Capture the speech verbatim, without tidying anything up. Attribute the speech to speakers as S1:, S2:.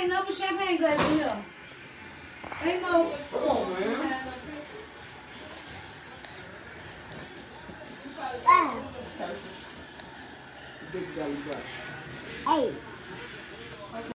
S1: Ain't no champagne glass in here. Ain't no.
S2: Come on, man.
S3: Ah.
S2: Big guy, you got.
S3: Hey.